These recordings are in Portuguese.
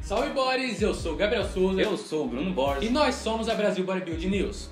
Salve Boris, eu sou o Gabriel Souza. Eu sou o Bruno Borges. E nós somos a Brasil Bodybuilding News.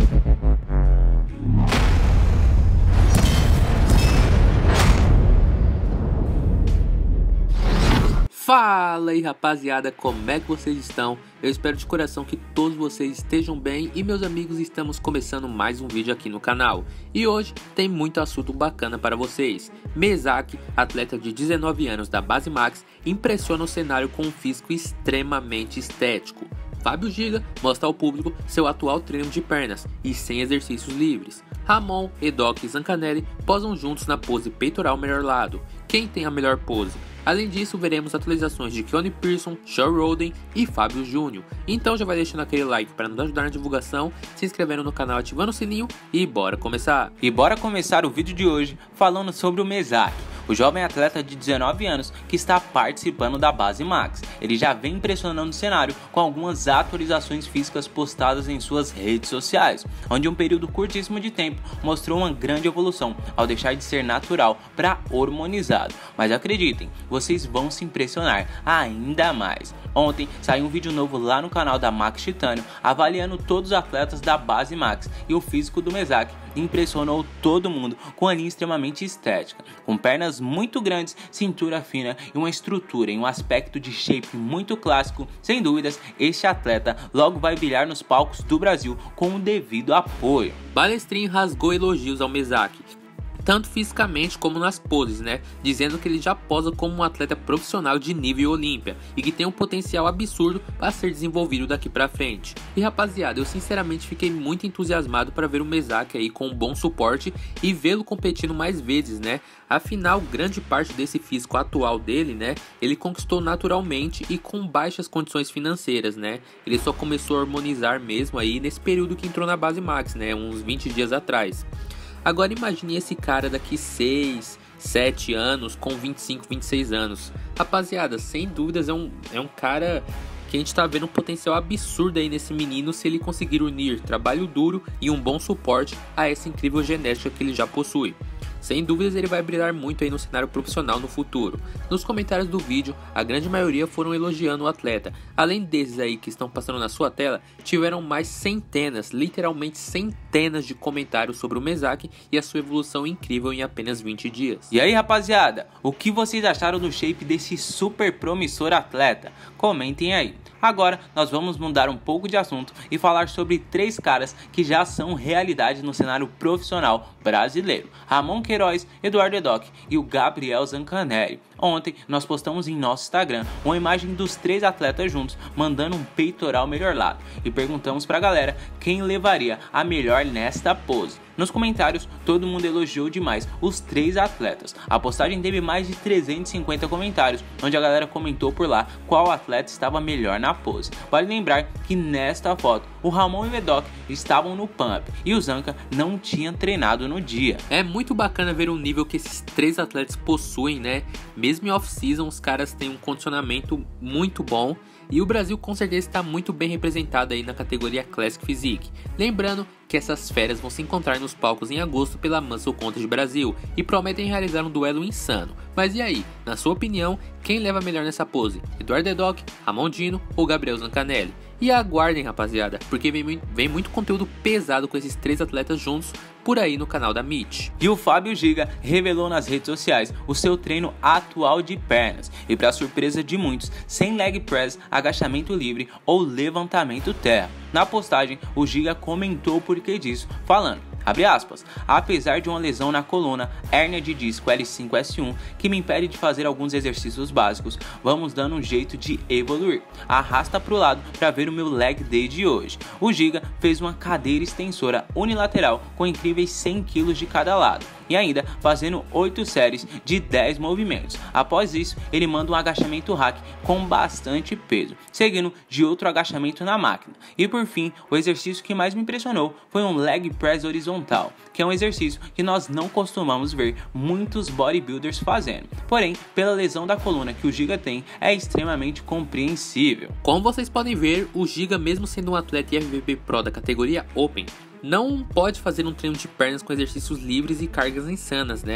Fala aí rapaziada, como é que vocês estão? Eu espero de coração que todos vocês estejam bem e meus amigos, estamos começando mais um vídeo aqui no canal. E hoje tem muito assunto bacana para vocês. Mesak, atleta de 19 anos da Base Max, impressiona o cenário com um físico extremamente estético. Fábio Giga mostra ao público seu atual treino de pernas e sem exercícios livres. Ramon, Edoc e Zancanelli posam juntos na pose peitoral melhor lado. Quem tem a melhor pose? Além disso, veremos atualizações de Keone Pearson, Shawn Rhoden e Fábio Júnior. Então já vai deixando aquele like para nos ajudar na divulgação, se inscrevendo no canal, ativando o sininho e bora começar! E bora começar o vídeo de hoje falando sobre o Mesak, o jovem atleta de 19 anos que está participando da Base Max. Ele já vem impressionando o cenário com algumas atualizações físicas postadas em suas redes sociais, onde em um período curtíssimo de tempo mostrou uma grande evolução ao deixar de ser natural para hormonizado. Mas acreditem, vocês vão se impressionar ainda mais. Ontem saiu um vídeo novo lá no canal da Max Titânio avaliando todos os atletas da Base Max e o físico do Mesak impressionou todo mundo com a linha extremamente estética, com pernas muito grandes, cintura fina e uma estrutura em um aspecto de shape muito clássico. Sem dúvidas, este atleta logo vai brilhar nos palcos do Brasil com o devido apoio. Balestrin rasgou elogios ao Mesak, tanto fisicamente como nas poses, dizendo que ele já posa como um atleta profissional de nível Olímpia e que tem um potencial absurdo para ser desenvolvido daqui pra frente. E rapaziada, eu sinceramente fiquei muito entusiasmado para ver o Mesak aí com um bom suporte e vê-lo competindo mais vezes, Afinal, grande parte desse físico atual dele, ele conquistou naturalmente e com baixas condições financeiras, Ele só começou a harmonizar mesmo aí nesse período que entrou na Base Max, uns 20 dias atrás. Agora imagine esse cara daqui 6, 7 anos com 25, 26 anos. Rapaziada, sem dúvidas é um cara que a gente tá vendo um potencial absurdo aí nesse menino se ele conseguir unir trabalho duro e um bom suporte a essa incrível genética que ele já possui. Sem dúvidas ele vai brilhar muito aí no cenário profissional no futuro. Nos comentários do vídeo, a grande maioria foram elogiando o atleta. Além desses aí que estão passando na sua tela, tiveram mais centenas, literalmente centenas de comentários sobre o Mesak e a sua evolução incrível em apenas 20 dias. E aí rapaziada, o que vocês acharam do shape desse super promissor atleta? Comentem aí. Agora nós vamos mudar um pouco de assunto e falar sobre 3 caras que já são realidade no cenário profissional brasileiro: Ramon Queiroz, Eduardo Edoc e o Gabriel Zancanelli. Ontem nós postamos em nosso Instagram uma imagem dos 3 atletas juntos mandando um peitoral melhor lado e perguntamos pra galera quem levaria a melhor nesta pose. Nos comentários todo mundo elogiou demais os 3 atletas. A postagem teve mais de 350 comentários, onde a galera comentou por lá qual atleta estava melhor na pose. Vale lembrar que nesta foto o Ramon e o Edoc estavam no pump e o Zanca não tinha treinado no dia. É muito bacana ver o nível que esses 3 atletas possuem, Mesmo em off-season os caras têm um condicionamento muito bom e o Brasil com certeza está muito bem representado aí na categoria Classic Physique. Lembrando que essas feras vão se encontrar nos palcos em agosto pela Muscle Contest Brasil e prometem realizar um duelo insano. Mas e aí, na sua opinião, quem leva melhor nessa pose? Eduardo Edoc, Ramon Dino ou Gabriel Zancanelli? E aguardem rapaziada, porque vem muito conteúdo pesado com esses 3 atletas juntos por aí no canal da Meet. E o Fábio Giga revelou nas redes sociais o seu treino atual de pernas e, para surpresa de muitos, sem leg press, agachamento livre ou levantamento terra. Na postagem, o Giga comentou o porquê disso, falando: abre aspas, apesar de uma lesão na coluna, hérnia de disco L5-S1, que me impede de fazer alguns exercícios básicos, vamos dando um jeito de evoluir. Arrasta pro lado para ver o meu leg day de hoje. O Giga fez uma cadeira extensora unilateral com incríveis 100 kg de cada lado e ainda fazendo 8 séries de 10 movimentos. Após isso, ele manda um agachamento hack com bastante peso, seguindo de outro agachamento na máquina. E por fim, o exercício que mais me impressionou foi um leg press horizontal, que é um exercício que nós não costumamos ver muitos bodybuilders fazendo. Porém, pela lesão da coluna que o Giga tem, é extremamente compreensível. Como vocês podem ver, o Giga, mesmo sendo um atleta IFBB Pro da categoria Open, não pode fazer um treino de pernas com exercícios livres e cargas insanas,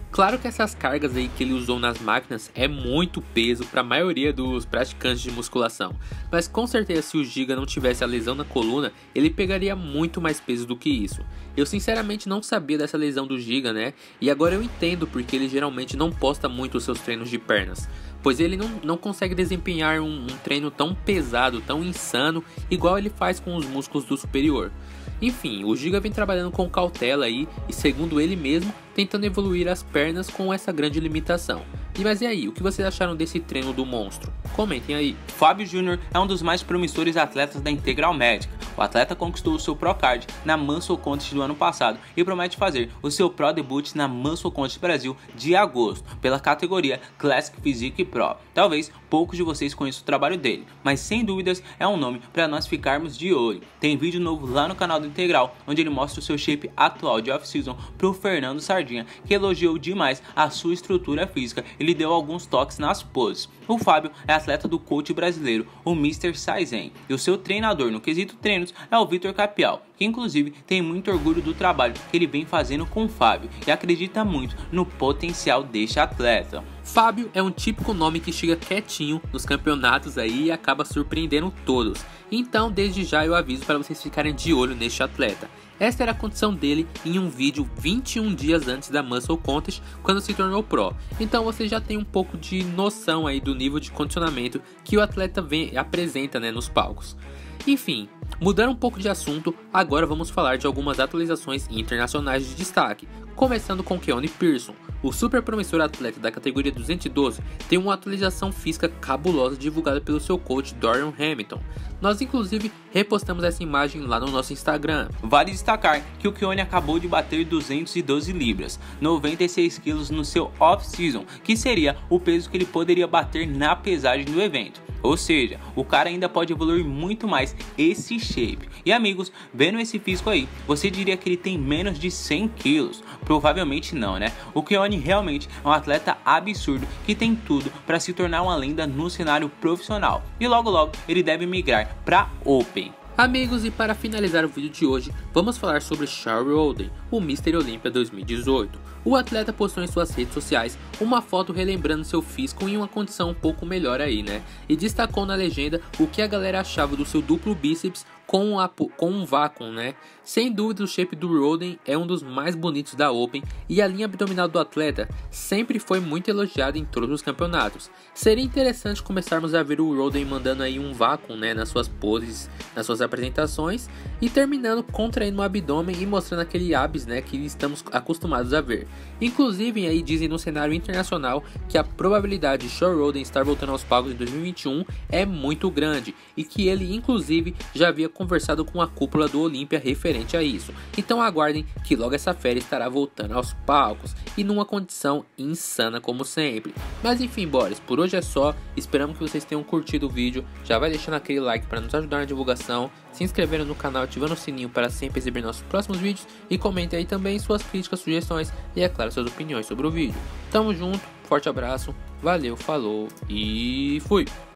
Claro que essas cargas aí que ele usou nas máquinas é muito peso para a maioria dos praticantes de musculação, mas com certeza se o Giga não tivesse a lesão na coluna, ele pegaria muito mais peso do que isso. Eu sinceramente não sabia dessa lesão do Giga, né? E agora eu entendo porque ele geralmente não posta muito os seus treinos de pernas, pois ele não consegue desempenhar um treino tão pesado, tão insano, igual ele faz com os músculos do superior. Enfim, o Giga vem trabalhando com cautela aí e, segundo ele mesmo, tentando evoluir as pernas com essa grande limitação. Mas e aí, o que vocês acharam desse treino do monstro? Comentem aí. Fábio Júnior é um dos mais promissores atletas da Integral Médica. O atleta conquistou o seu Pro Card na Muscle Contest do ano passado e promete fazer o seu Pro Debut na Muscle Contest Brasil de agosto, pela categoria Classic Physique Pro. Talvez poucos de vocês conheçam o trabalho dele, mas sem dúvidas é um nome para nós ficarmos de olho. Tem vídeo novo lá no canal do Integral, onde ele mostra o seu shape atual de off-season pro Fernando Sardinha, que elogiou demais a sua estrutura física e lhe deu alguns toques nas poses. O Fábio é atleta do coach brasileiro, o Mr. Saizen, e o seu treinador no quesito treinos é o Vitor Capial, que inclusive tem muito orgulho do trabalho que ele vem fazendo com o Fábio e acredita muito no potencial deste atleta. Fábio é um típico nome que chega quietinho nos campeonatos aí e acaba surpreendendo todos. Então, desde já eu aviso para vocês ficarem de olho neste atleta. Esta era a condição dele em um vídeo 21 dias antes da Muscle Contest, quando se tornou Pro. Então você já tem um pouco de noção aí do nível de condicionamento que o atleta apresenta, né, nos palcos. Enfim, mudando um pouco de assunto, agora vamos falar de algumas atualizações internacionais de destaque, começando com Keone Pearson. O super promissor atleta da categoria 212 tem uma atualização física cabulosa divulgada pelo seu coach Dorian Hamilton. Nós inclusive repostamos essa imagem lá no nosso Instagram. Vale destacar que o Keone acabou de bater 212 libras, 96 quilos no seu off-season, que seria o peso que ele poderia bater na pesagem do evento. Ou seja, o cara ainda pode evoluir muito mais esse shape. E amigos, vendo esse físico aí, você diria que ele tem menos de 100 quilos? Provavelmente não, né? O Keone realmente é um atleta absurdo que tem tudo para se tornar uma lenda no cenário profissional. E logo logo ele deve migrar para Open. Amigos, e para finalizar o vídeo de hoje, vamos falar sobre Shawn Rhoden, o Mr. Olympia 2018. O atleta postou em suas redes sociais uma foto relembrando seu físico em uma condição um pouco melhor aí, né? E destacou na legenda o que a galera achava do seu duplo bíceps com um vácuo, né? Sem dúvida, o shape do Rhoden é um dos mais bonitos da Open e a linha abdominal do atleta sempre foi muito elogiada em todos os campeonatos. Seria interessante começarmos a ver o Rhoden mandando aí um vácuo, né, nas suas poses, nas suas apresentações e terminando contraindo o abdômen e mostrando aquele abs, né, que estamos acostumados a ver. Inclusive, aí dizem no cenário internacional que a probabilidade de Shawn Rhoden estar voltando aos palcos em 2021 é muito grande e que ele inclusive já havia conversado com a cúpula do Olympia referente a isso. Então aguardem que logo essa fera estará voltando aos palcos e numa condição insana como sempre. Mas enfim, Boris, por hoje é só. Esperamos que vocês tenham curtido o vídeo. Já vai deixando aquele like para nos ajudar na divulgação, se inscrevendo no canal, ativando o sininho para sempre receber nossos próximos vídeos e comente aí também suas críticas, sugestões e é claro suas opiniões sobre o vídeo. Tamo junto, forte abraço, valeu, falou e fui!